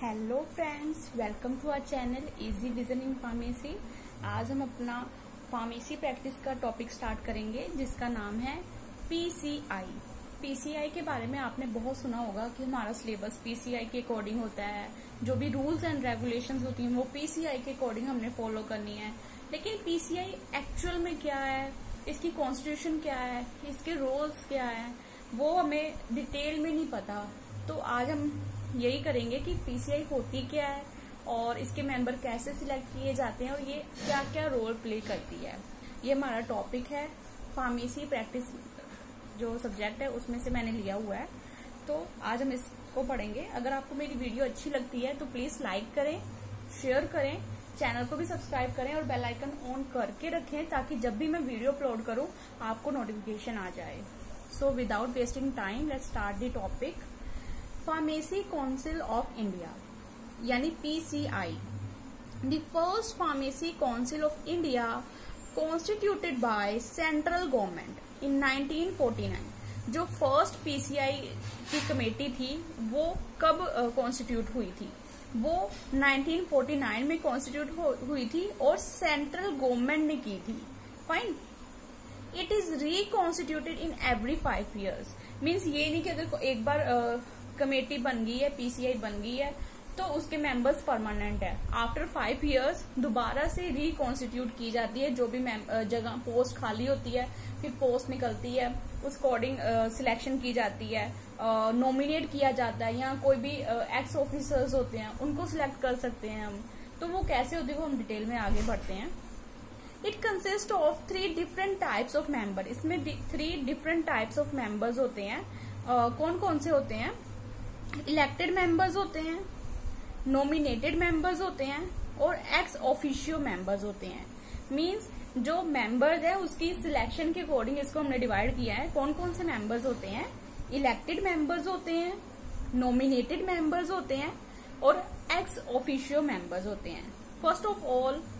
Hello friends, welcome to our channel easy vision in pharmacy. आज हम अपना pharmacy practice का टॉपिक स्टार्ट करेंगे जिसका नाम है पीसीआई। पीसीआई के बारे में आपने बहुत सुना होगा कि हमारा सिलेबस पीसीआई के अकॉर्डिंग होता है। जो भी रूल्स एंड रेगुलेशंस होती हैं वो पीसीआई के अकॉर्डिंग हमने फॉलो करनी है। लेकिन पीसीआई एक्चुअल में क्या है, इसकी कॉन्स्टिट्यूशन क्या है, इसके रूल्स क्या है, वो हमें डिटेल में नहीं पता। तो आज हम यही करेंगे कि पीसीआई होती क्या है और इसके मेंबर कैसे सिलेक्ट किए जाते हैं और ये क्या क्या रोल प्ले करती है। ये हमारा टॉपिक है। फार्मेसी प्रैक्टिस जो सब्जेक्ट है उसमें से मैंने लिया हुआ है, तो आज हम इसको पढ़ेंगे। अगर आपको मेरी वीडियो अच्छी लगती है तो प्लीज लाइक करें, शेयर करें, चैनल को भी सब्सक्राइब करें और बेल आइकन ऑन करके रखें ताकि जब भी मैं वीडियो अपलोड करूं आपको नोटिफिकेशन आ जाए। So without wasting time let's start the topic. Pharmacy council of India यानी PCI, the first pharmacy council of India constituted by central government in 1949। जो फर्स्ट पीसीआई की कमेटी थी वो कब कॉन्स्टिट्यूट हुई थी? वो 1949 में कॉन्स्टिट्यूट हुई थी और सेंट्रल गवर्नमेंट ने की थी। Fine. It is reconstituted in every 5 years। Means ये नहीं कि अगर एक बार कमेटी बन गई है, पीसीआई बन गई है तो उसके मेंबर्स परमानेंट है। आफ्टर 5 years दोबारा से रिकॉन्स्टिट्यूट की जाती है। जो भी जगह पोस्ट खाली होती है फिर पोस्ट निकलती है, उस अकॉर्डिंग सिलेक्शन की जाती है, नॉमिनेट किया जाता है, या कोई भी एक्स ऑफिसर्स होते हैं उनको सिलेक्ट कर सकते हैं हम। तो वो कैसे होती है वो हम डिटेल में आगे बढ़ते हैं। It consist of 3 different types of member। इसमें 3 different types of members होते हैं। कौन कौन से होते हैं? इलेक्टेड मेंबर्स होते हैं, नॉमिनेटेड मेंबर्स होते हैं और एक्स ऑफिशियो मेंबर्स होते हैं। मींस जो मेंबर्स है उसकी सिलेक्शन के अकॉर्डिंग इसको हमने डिवाइड किया है। कौन कौन से मेंबर्स होते हैं? इलेक्टेड मेंबर्स होते हैं, नॉमिनेटेड मेंबर्स होते हैं और एक्स ऑफिशियो मेंबर्स होते हैं। First of all